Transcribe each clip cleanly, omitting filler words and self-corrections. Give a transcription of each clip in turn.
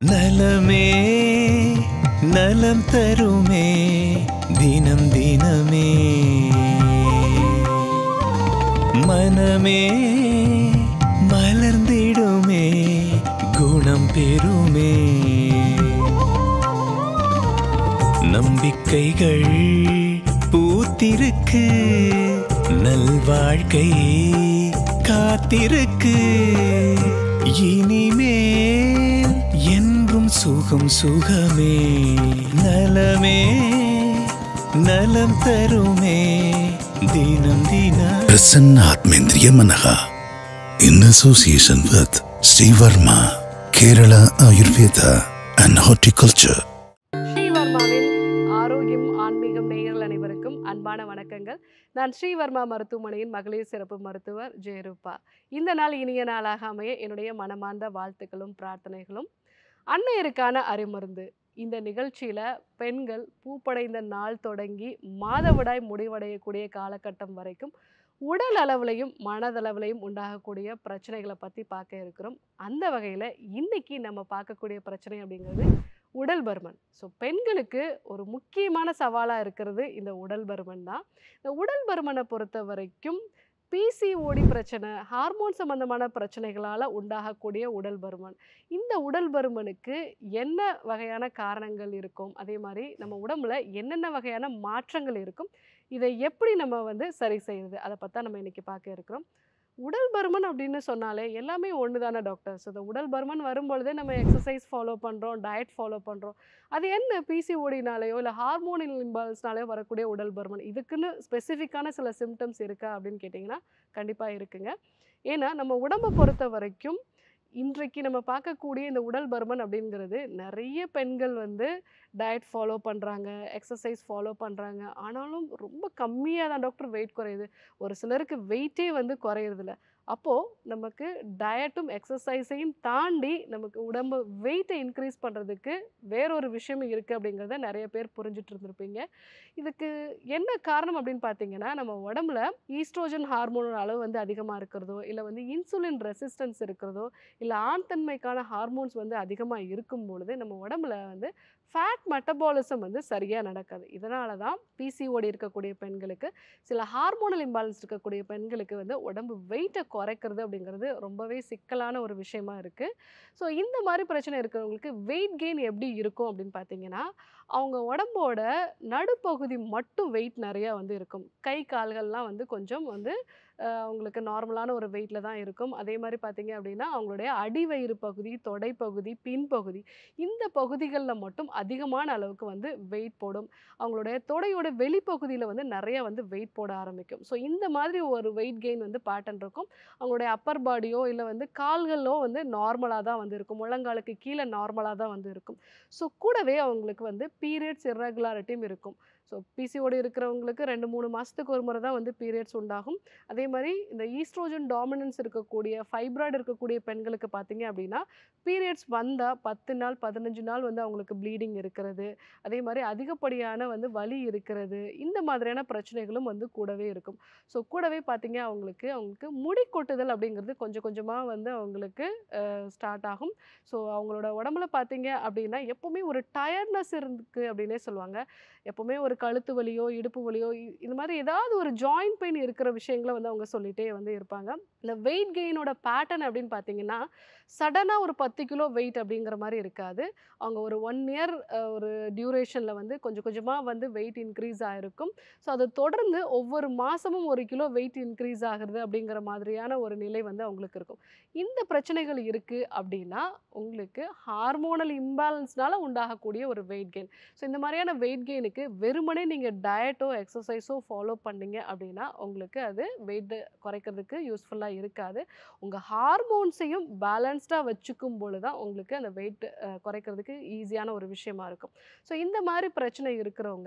நலமே நலம் தருமே தினம் தினமே மனமே மலர்ந்திடுமே குணம் பெறுமே நம்பிக்கைகள் பூத்திருக்கு நல்வாழ்க்கை காத்திருக்கு இனிமேல் என்றும் சுகம் சுகமே நலமே நலம் தருமே தினம் தினம் Prasanna ஆத்மேந்திரிய மனகா in association with Sri Varma Kerala Ayurveda and Horticulture. ஸ்ரீவர்மாவின் ஆரோக்கியம் ஆன்மீகம் நேயர்கள் அனைவருக்கும் அன்பான வணக்கங்கள். நான் ஸ்ரீவர்மா மருத்துவமனையின் மகளிர் சிறப்பு மருத்துவர் ஜெயரூபா. இந்த நாள் இனிய நாளாக அமைய என்னுடைய மனமார்ந்த வாழ்த்துக்களும் பிரார்த்தனைகளும். அன்னையருக்கான அருமருந்து இந்த நிகழ்ச்சியில் பெண்கள் பூப்படைந்த நாள் தொடங்கி மாதவிடாய் முடிவடையக்கூடிய காலகட்டம் வரைக்கும் உடல் அளவுலையும் மனதளவுலையும் உண்டாகக்கூடிய பிரச்சனைகளை பற்றி பார்க்க இருக்கிறோம். அந்த வகையில் இன்னைக்கு நம்ம பார்க்கக்கூடிய பிரச்சனை அப்படிங்கிறது உடல் பருமன். ஸோ பெண்களுக்கு ஒரு முக்கியமான சவாலாக இருக்கிறது இந்த உடல் பருமன் தான். இந்த உடல் பருமனை பொறுத்த வரைக்கும் பிசிஓடி பிரச்சனை, ஹார்மோன் சம்பந்தமான பிரச்சனைகளால் உண்டாகக்கூடிய உடல் பருமன். இந்த உடல் பருமனுக்கு என்ன வகையான காரணங்கள் இருக்கும், அதே மாதிரி நம்ம உடம்புல என்னென்ன வகையான மாற்றங்கள் இருக்கும், இதை எப்படி நம்ம சரி செய்யுது, அதை பற்றி நம்ம இன்றைக்கி பார்க்க இருக்கிறோம். உடல் பருமன் அப்படின்னு சொன்னாலே எல்லாமே ஒன்று தானே டாக்டர். ஸோ இந்த உடல் பருமன் வரும்பொழுதே நம்ம எக்ஸசைஸ் ஃபாலோ பண்ணுறோம், டயட் ஃபாலோ பண்ணுறோம். அது என்ன பிசிஓடினாலேயோ இல்லை ஹார்மோனல் இம்பல்ஸ்னாலேயோ வரக்கூடிய உடல் பருமன், இதுக்குன்னு ஸ்பெசிஃபிக்கான சில சிம்டம்ஸ் இருக்கா அப்படின்னு கேட்டிங்கன்னா கண்டிப்பாக இருக்குங்க. ஏன்னா நம்ம உடம்பை பொறுத்த வரைக்கும் இன்றைக்கு நம்ம பார்க்கக்கூடிய இந்த உடல் பருமன் அப்படிங்கிறது நிறைய பெண்கள் டயட் ஃபாலோ பண்ணுறாங்க, எக்ஸசைஸ் ஃபாலோ பண்ணுறாங்க. ஆனாலும் ரொம்ப கம்மியாக தான் டாக்டர் வெயிட் குறையுது. ஒரு சிலருக்கு வெயிட்டே குறையிறதில்ல. அப்போது நமக்கு டயட்டும் எக்ஸசைஸையும் தாண்டி நமக்கு உடம்பு வெயிட்டை இன்க்ரீஸ் பண்ணுறதுக்கு வேறொரு விஷயம் இருக்குது அப்படிங்கிறத நிறைய பேர் புரிஞ்சுட்டு இருந்திருப்பீங்க. இதுக்கு என்ன காரணம் அப்படின்னு பார்த்தீங்கன்னா, நம்ம உடம்புல ஈஸ்ட்ரோஜன் ஹார்மோனோட அளவு அதிகமாக இருக்கிறதோ, இல்லை இன்சுலின் ரெசிஸ்டன்ஸ் இருக்கிறதோ, இல்லை ஆண் தன்மைக்கான ஹார்மோன்ஸ் அதிகமாக இருக்கும் பொழுது நம்ம உடம்புல ஃபேட் மெட்டபாலிசம் சரியாக நடக்காது. இதனால தான் பிசிஓடி இருக்கக்கூடிய பெண்களுக்கு, சில ஹார்மோனல் இம்பேலன்ஸ் இருக்கக்கூடிய பெண்களுக்கு உடம்பு வெயிட்டை குறைக்கிறது அப்படிங்கிறது ரொம்பவே சிக்கலான ஒரு விஷயமா இருக்குது. ஸோ இந்த மாதிரி பிரச்சனை இருக்கிறவங்களுக்கு வெயிட் கெயின் எப்படி இருக்கும் அப்படின்னு பார்த்தீங்கன்னா, அவங்க உடம்போட நடுப்பகுதி மட்டும் வெயிட் நிறையா இருக்கும். கை கால்கள்லாம் கொஞ்சம் அவங்களுக்கு நார்மலான ஒரு வெயிட்டில் தான் இருக்கும். அதே மாதிரி பார்த்தீங்க அப்படின்னா அவங்களுடைய அடிவயிறு பகுதி, தொடைப்பகுதி, பின்பகுதி, இந்த பகுதிகளில் மட்டும் அதிகமான அளவுக்கு வெயிட் போடும். அவங்களுடைய தொடையோட வெளிப்பகுதியில் நிறைய வெயிட் போட ஆரம்பிக்கும். ஸோ இந்த மாதிரி ஒரு வெயிட் கெயின் பேட்டர்ன் இருக்கும். அவங்களுடைய அப்பர் பாடியோ இல்லை கால்களோ நார்மலாக தான் இருக்கும். முழங்காலுக்கு கீழே நார்மலாக தான் இருக்கும். ஸோ கூடவே அவங்களுக்கு பீரியட்ஸ் இர்ரெகுலாரிட்டியும் இருக்கும். ஸோ பிசிஓடி இருக்கிறவங்களுக்கு 2-3 மாதத்துக்கு ஒரு முறை தான் பீரியட்ஸ் உண்டாகும். அதே மாதிரி இந்த ஈஸ்ட்ரோஜன் டாமினன்ஸ் இருக்கக்கூடிய, ஃபைப்ராய்டு இருக்கக்கூடிய பெண்களுக்கு பார்த்தீங்க அப்படின்னா பீரியட்ஸ் வந்தால் 10 நாள் 15 நாள் அவங்களுக்கு ப்ளீடிங் இருக்கிறது, அதே மாதிரி அதிகப்படியான வலி இருக்கிறது, இந்த மாதிரியான பிரச்சனைகளும் கூடவே இருக்கும். ஸோ கூடவே பார்த்தீங்க அவங்களுக்கு முடி கொட்டுதல் அப்படிங்கிறது கொஞ்சம் கொஞ்சமாக அவங்களுக்கு ஸ்டார்ட் ஆகும். ஸோ அவங்களோட உடம்புல பார்த்தீங்க அப்படின்னா எப்போவுமே ஒரு டயர்ட்னஸ் இருக்குது அப்படின்னே சொல்லுவாங்க. எப்போவுமே ஒரு கழுத்து வலியோ இடுப்பு வலியோ இந்த மாதிரி ஏதாவது ஒரு ஜாயிண்ட் பெயின் இருக்கிற விஷயங்களை அவங்க சொல்லிகிட்டே இருப்பாங்க. இந்த வெயிட் கெயினோட பேட்டர்ன் அப்படின்னு பார்த்தீங்கன்னா சடனாக ஒரு 10 கிலோ வெயிட் அப்படிங்கிற மாதிரி இருக்காது. அவங்க ஒரு 1 இயர் ஒரு டியூரேஷனில் கொஞ்சம் கொஞ்சமாக வெயிட் இன்க்ரீஸ் ஆகிருக்கும். ஸோ அதை தொடர்ந்து ஒவ்வொரு மாதமும் 1 கிலோ வெயிட் இன்க்ரீஸ் ஆகிறது அப்படிங்கிற மாதிரியான ஒரு நிலை அவங்களுக்கு இருக்கும். இந்த பிரச்சனைகள் இருக்குது அப்படின்னா உங்களுக்கு ஹார்மோனல் இம்பேலன்ஸ்னால உண்டாகக்கூடிய ஒரு வெயிட் கெயின். ஸோ இந்த மாதிரியான வெயிட் கெயினுக்கு வெறுமனே நீங்கள் டயட்டோ எக்ஸசைஸோ ஃபாலோ பண்ணீங்க அப்படின்னா உங்களுக்கு அது வெயிட் குறைக்கிறதுக்கு யூஸ்ஃபுல்லாக இருக்காது. உங்கள் ஹார்மோன்ஸையும் பேலன்ஸ்டாக வச்சுக்கும் பொழுது தான் உங்களுக்கு அந்த வெயிட் குறைக்கிறதுக்கு ஈஸியான ஒரு விஷயமா இருக்கும். ஸோ இந்த மாதிரி பிரச்சனை இருக்கிறவங்க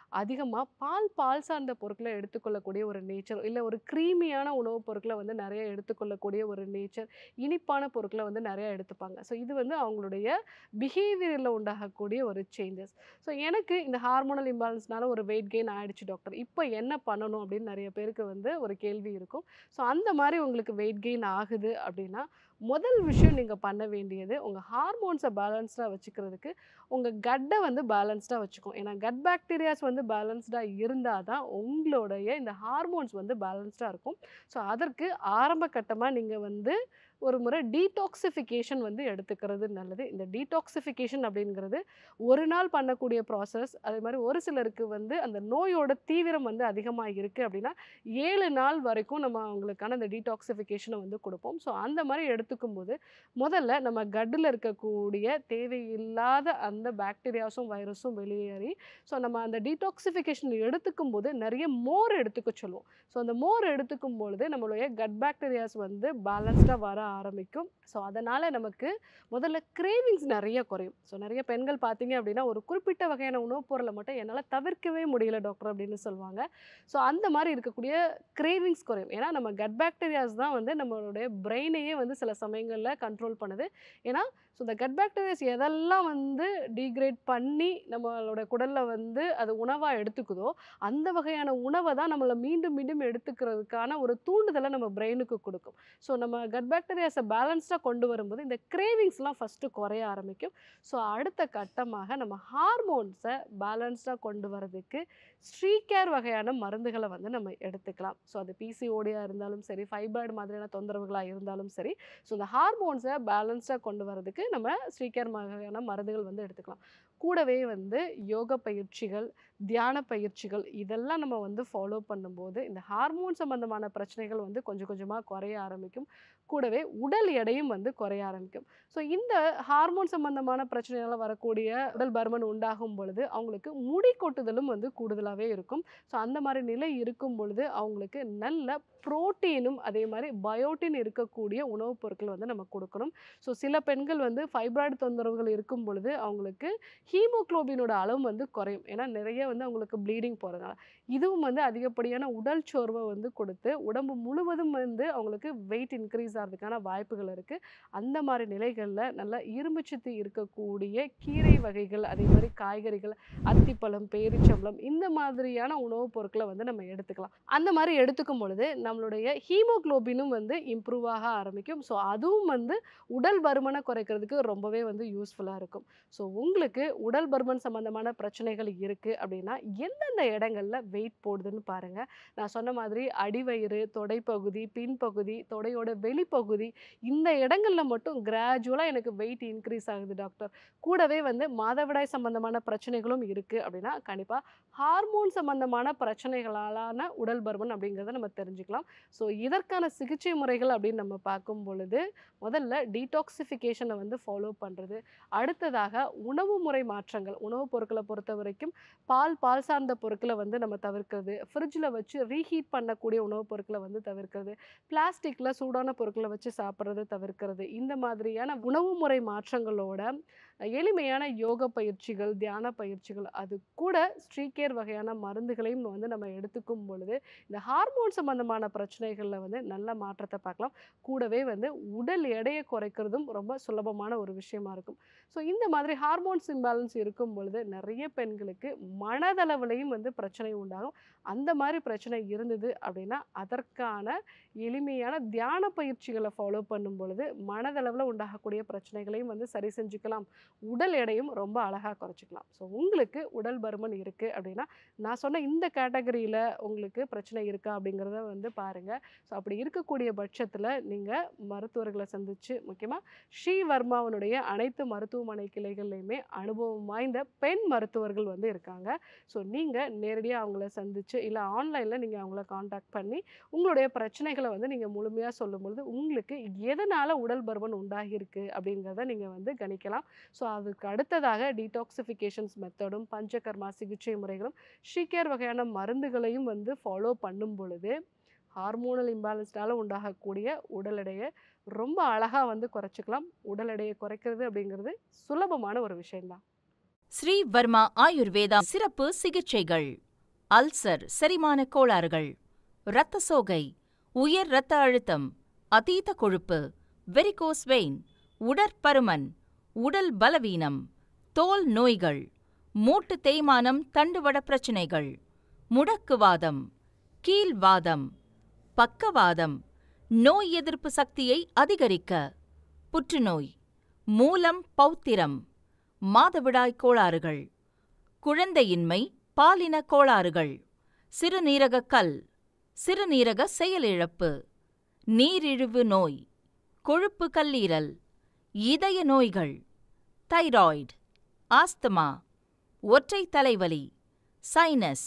அதிகமாக பால் சார்ந்த பொருட்களை எடுத்துக்கொள்ளக்கூடிய ஒரு நேச்சர், இல்லை ஒரு க்ரீமியான உணவுப் பொருட்களை வந்து நிறைய எடுத்துக்கொள்ளக்கூடிய ஒரு நேச்சர், இனிப்பான பொருட்களை வந்து நிறைய எடுத்துப்பாங்க. ஸோ இது வந்து அவங்களுடைய பிஹேவியரில் உண்டாகக்கூடிய ஒரு சேஞ்சஸ். ஸோ எனக்கு இந்த ஹார்மோனல் இம்பேலன்ஸ்னால ஒரு வெயிட் கெயின் ஆயிடுச்சு டாக்டர், இப்போ என்ன பண்ணணும் அப்படின்னு நிறைய பேருக்கு வந்து ஒரு கேள்வி இருக்கும். ஸோ அந்த மாதிரி உங்களுக்கு வெயிட் கெயின் ஆகுது அப்படின்னா முதல் விஷயம் நீங்கள் பண்ண வேண்டியது உங்கள் ஹார்மோன்ஸை பேலன்ஸ்டாக வச்சுக்கிறதுக்கு உங்கள் கட்டை வந்து பேலன்ஸ்டாக வச்சுக்கும். ஏன்னா கட் பாக்டீரியாஸ் வந்து பேலன்ஸ்டாக இருந்தால் தான் உங்களுடைய இந்த ஹார்மோன்ஸ் வந்து பேலன்ஸ்டாக இருக்கும். ஸோ அதற்கு ஆரம்ப கட்டமாக நீங்கள் வந்து ஒரு முறை டீடாக்சிஃபிகேஷன் வந்து எடுத்துக்கிறது நல்லது. இந்த டீடாக்சிஃபிகேஷன் அப்படிங்கிறது ஒரு நாள் பண்ணக்கூடிய ப்ராசஸ். அதே மாதிரி ஒரு சிலருக்கு வந்து அந்த நோயோட தீவிரம் வந்து அதிகமாக இருக்குது அப்படின்னா 7 நாள் வரைக்கும் நம்ம அவங்களுக்கான அந்த டீடாக்சிஃபிகேஷனை வந்து கொடுப்போம். ஸோ அந்த மாதிரி எடுத்துக்கும்போது முதல்ல நம்ம கட்டில் இருக்கக்கூடிய தேவையில்லாத அந்த பாக்டீரியாஸும் வைரஸும் வெளியேறி, ஸோ நம்ம அந்த டீடாக்சிஃபிகேஷன் எடுத்துக்கும் போது நிறைய மோர் எடுத்துக்க சொல்லுவோம். ஸோ அந்த மோர் எடுத்துக்கும் பொழுது நம்மளுடைய கட் பாக்டீரியாஸ் வந்து பேலன்ஸ்டாக வர ஆரம்பிக்கும். ஸோ அதனால் நமக்கு முதல்ல கிரேவிங்ஸ் நிறைய குறையும். ஸோ நிறைய பெண்கள் பார்த்தீங்க அப்படின்னா ஒரு குறிப்பிட்ட வகையான உணவுப் பொருளை மட்டும் என்னால் தவிர்க்கவே முடியல டாக்டர் அப்படின்னு சொல்லுவாங்க. ஸோ அந்த மாதிரி இருக்கக்கூடிய கிரேவிங்ஸ் குறையும். ஏன்னா நம்ம கட் பாக்டீரியாஸ் தான் வந்து நம்மளுடைய பிரெயினையே வந்து சில சமயங்களில் கண்ட்ரோல் பண்ணுது. ஏன்னா ஸோ இந்த கட் பாக்டீரியாஸ் எதெல்லாம் வந்து டீக்ரேட் பண்ணி நம்மளோட குடலில் வந்து அது உணவாக எடுத்துக்குதோ அந்த வகையான உணவை தான் நம்மளை மீண்டும் மீண்டும் எடுத்துக்கிறதுக்கான ஒரு தூண்டுதலை நம்ம பிரெயினுக்கு கொடுக்கும். ஸோ நம்ம கட் பாக்டீரியாஸை பேலன்ஸ்டாக கொண்டு வரும்போது இந்த கிரேவிங்ஸ்லாம் ஃபஸ்ட்டு குறைய ஆரம்பிக்கும். ஸோ அடுத்த கட்டமாக நம்ம ஹார்மோன்ஸை பேலன்ஸ்டாக கொண்டு வரதுக்கு ஸ்ட்ரீகேர் வகையான மருந்துகளை வந்து நம்ம எடுத்துக்கலாம். ஸோ அது பிசிஓடியாக இருந்தாலும் சரி, ஃபைப்ராய்டு மாதிரியான தொந்தரவுகளாக இருந்தாலும் சரி, ஸோ இந்த ஹார்மோன்ஸை பேலன்ஸ்டாக கொண்டு வரதுக்கு நம்ம ஸ்ட்ரீகேர் வகையான மருந்துகள் வந்து எடுத்துக்கலாம். கூடவே வந்து யோக பயிற்சிகள், தியான பயிற்சிகள் இதெல்லாம் நம்ம வந்து ஃபாலோ பண்ணும்போது இந்த ஹார்மோன் சம்பந்தமான பிரச்சனைகள் வந்து கொஞ்சம் கொஞ்சமாக குறைய ஆரம்பிக்கும். கூடவே உடல் எடையும் வந்து குறைய ஆரம்பிக்கும். ஸோ இந்த ஹார்மோன் சம்பந்தமான பிரச்சனையால் வரக்கூடிய உடல் பருமன் உண்டாகும் பொழுது அவங்களுக்கு முடி கொட்டுதலும் வந்து கூடுதலாகவே இருக்கும். ஸோ அந்த மாதிரி நிலை இருக்கும் பொழுது அவங்களுக்கு நல்ல புரோட்டீனும் அதே மாதிரி பயோட்டின் இருக்கக்கூடிய உணவுப் பொருட்கள் வந்து நம்ம கொடுக்கணும். ஸோ சில பெண்கள் வந்து ஃபைப்ராய்டு தொந்தரவுகள் இருக்கும் பொழுது அவங்களுக்கு ஹீமோகுளோபினோட அளவு வந்து குறையும். ஏன்னா நிறைய வந்து அவங்களுக்கு ப்ளீடிங் போகிறதுனால இதுவும் வந்து அதிகப்படியான உடல் சோர்வை வந்து கொடுத்து உடம்பு முழுவதும் வந்து அவங்களுக்கு வெயிட் இன்க்ரீஸ் ஆகிறதுக்கான வாய்ப்புகள் இருக்குது. அந்த மாதிரி நிலைகளில் நல்லா இரும்புச்சத்து இருக்கக்கூடிய கீரை வகைகள், அதே மாதிரி காய்கறிகள், அத்திப்பழம், பேரிச்சம்பழம் இந்த மாதிரியான உணவுப் பொருட்களை வந்து நம்ம எடுத்துக்கலாம். அந்த மாதிரி எடுத்துக்கும் பொழுது நம்மளுடைய ஹீமோகுளோபினும் வந்து இம்ப்ரூவ் ஆக ஆரம்பிக்கும். ஸோ அதுவும் வந்து உடல் பருமனை குறைக்கிறதுக்கு ரொம்பவே வந்து யூஸ்ஃபுல்லாக இருக்கும். ஸோ உங்களுக்கு உடல் பருமன் சம்பந்தமான பிரச்சனைகள் இருக்குது அப்படின்னா எந்தெந்த இடங்கள்ல வெயிட் போடுதுன்னு பாருங்கள். நான் சொன்ன மாதிரி அடிவயிறு, தொடைப்பகுதி, பின்பகுதி, தொடையோட வெளிப்பகுதி இந்த இடங்களில் மட்டும் கிராஜுவலாக எனக்கு வெயிட் இன்க்ரீஸ் ஆகுது டாக்டர், கூடவே வந்து மாதவிடாய் சம்பந்தமான பிரச்சனைகளும் இருக்குது அப்படின்னா கண்டிப்பாக ஹார்மோன் சம்பந்தமான பிரச்சனைகளாலான உடல் பருமன் அப்படிங்கிறத நம்ம தெரிஞ்சுக்கலாம். ஸோ இதற்கான சிகிச்சை முறைகள் அப்படின்னு நம்ம பார்க்கும் பொழுது முதல்ல டீடாக்சிஃபிகேஷனை வந்து ஃபாலோ பண்ணுறது, அடுத்ததாக உணவு முறை மாற்றங்கள், உணவுப் பொருட்களை பொறுத்த வரைக்கும் பால் சார்ந்த பொருட்களை வந்து நம்ம தவிர்க்கிறது, ஃப்ரிட்ஜில் வச்சு ரீஹீட் பண்ணக்கூடிய உணவுப் பொருட்களை வந்து தவிர்க்கிறது, பிளாஸ்டிக்கில் சூடான பொருட்களை வச்சு சாப்பிட்றது தவிர்க்கிறது, இந்த மாதிரியான உணவு முறை மாற்றங்களோட எளிமையான யோக பயிற்சிகள், தியான பயிற்சிகள், அது கூட ஸ்ட்ரீகேர் வகையான மருந்துகளையும் வந்து நம்ம எடுத்துக்கும் பொழுது இந்த ஹார்மோன் சம்பந்தமான பிரச்சனைகளில் வந்து நல்ல மாற்றத்தை பார்க்கலாம். கூடவே வந்து உடல் எடையை குறைக்கிறதும் ரொம்ப சுலபமான ஒரு விஷயமா இருக்கும். ஸோ இந்த மாதிரி ஹார்மோன்ஸ் இம்பேலன்ஸ் இருக்கும் பொழுது நிறைய பெண்களுக்கு மனதளவுலையும் வந்து பிரச்சனை உண்டாகும். அந்த மாதிரி பிரச்சனை இருந்தது அப்படின்னா அதற்கான எளிமையான தியான பயிற்சிகளை ஃபாலோ பண்ணும் பொழுது மனதளவில் உண்டாகக்கூடிய பிரச்சனைகளையும் வந்து சரி செஞ்சுக்கலாம். உடல் எடையும் ரொம்ப அழகாக குறைச்சிக்கலாம். ஸோ உங்களுக்கு உடல் பருமன் இருக்குது அப்படின்னா நான் சொன்ன இந்த கேட்டகரியில் உங்களுக்கு பிரச்சனை இருக்கா அப்படிங்கிறத வந்து பாருங்கள். ஸோ அப்படி இருக்கக்கூடிய பட்சத்தில் நீங்கள் மருத்துவர்களை சந்தித்து, முக்கியமாக ஸ்ரீவர்மாவனுடைய அனைத்து மருத்துவமனை கிளைகள்லையுமே அனுபவம் வாய்ந்த பெண் மருத்துவர்கள் வந்து இருக்காங்க. ஸோ நீங்கள் நேரடியாக அவங்கள சந்தித்து இல்லை ஆன்லைனில் நீங்கள் அவங்கள காண்டாக்ட் பண்ணி உங்களுடைய பிரச்சனைகளை வந்து நீங்கள் முழுமையாக சொல்லும்பொழுது உங்களுக்கு எதனால் உடல் பருமன் உண்டாகிருக்கு அப்படிங்கிறத நீங்கள் வந்து கணிக்கலாம். ஸோ அதுக்கு அடுத்ததாக டீடாக்சிஃபிகேஷன்ஸ் மெத்தடும், பஞ்சகர்மா சிகிச்சை முறைகளும், ஸ்ட்ரீகேர் வகையான மருந்துகளையும் வந்து ஃபாலோ பண்ணும் பொழுது ஹார்மோனல் இம்பேலன்ஸ்டால் உண்டாகக்கூடிய உடல் எடையை ரொம்ப அழகாக வந்து குறைச்சிக்கலாம். உடல் எடையை குறைக்கிறது அப்படிங்கிறது சுலபமான ஒரு விஷயம்தான். ஸ்ரீ வர்மா ஆயுர்வேதா சிறப்பு சிகிச்சைகள். அல்சர், செரிமான கோளாறுகள், இரத்த சோகை, உயர் இரத்த அழுத்தம், அதீத கொழுப்பு, வெரிகோஸ் வெயின், உடற்பருமன், உடல் பலவீனம், தோல் நோய்கள், மூட்டு தேய்மானம், தண்டுவட பிரச்சினைகள், முடக்குவாதம், கீல்வாதம், பக்கவாதம், நோய் எதிர்ப்பு சக்தியை அதிகரிக்க, புற்றுநோய், மூலம் பௌத்திரம், மாதவிடாய் கோளாறுகள், குழந்தையின்மை, பாலின கோளாறுகள், சிறுநீரக கல், சிறுநீரக செயலிழப்பு, நீரிழிவு நோய், கொழுப்பு கல்லீரல், இதய நோய்கள், தைராய்டு, ஆஸ்துமா, ஒற்றை தலைவலி, சைனஸ்,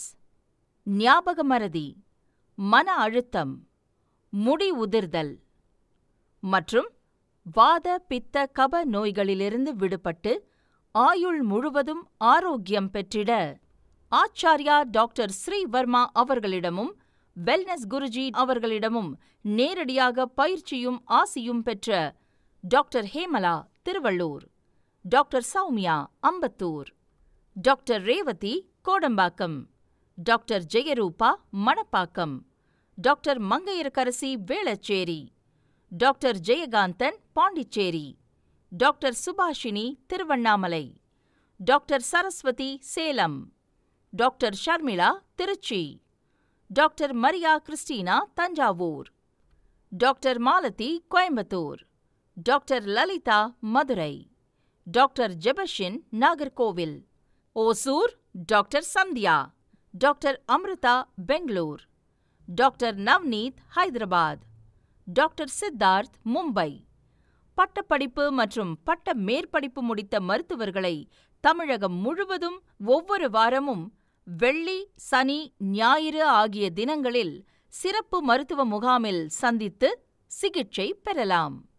ஞாபக மறதி, மன அழுத்தம், முடி உதிர்தல் மற்றும் வாத பித்த கப நோய்களிலிருந்து விடுபட்டு ஆயுள் முழுவதும் ஆரோக்கியம் பெற்றிட ஆச்சார்யா டாக்டர் ஸ்ரீ வர்மா அவர்களிடமும் வெல்னஸ் குருஜி அவர்களிடமும் நேரடியாக பயிற்சியும் ஆசியும் பெற்ற doctor Hemala Tiruvallur, doctor Soumya Ambattur, doctor Revathi Kodambakkam, doctor Jayarupa Manapakkam, doctor Mangaiyarkarasi Velachery, doctor Jayakanthan Pondicherry, doctor Subhashini Tiruvannamalai, doctor Saraswathi Salem, doctor Sharmila Trichy, doctor Maria Christina Thanjavur, doctor Malathi Coimbatore, doctor Lalitha Madurai, doctor Jebashin Nagercoil, Hosur doctor Sandhya, doctor Amrutha Bangalore, doctor Navneet Hyderabad, doctor Siddharth Mumbai. பட்டப்படிப்பு மற்றும் பட்ட மேற்படிப்பு முடித்த மருத்துவர்களை தமிழகம் முழுவதும் ஒவ்வொரு வாரமும் வெள்ளி, சனி, ஞாயிறு ஆகிய தினங்களில் சிறப்பு மருத்துவ முகாமில் சந்தித்து சிகிச்சை பெறலாம்.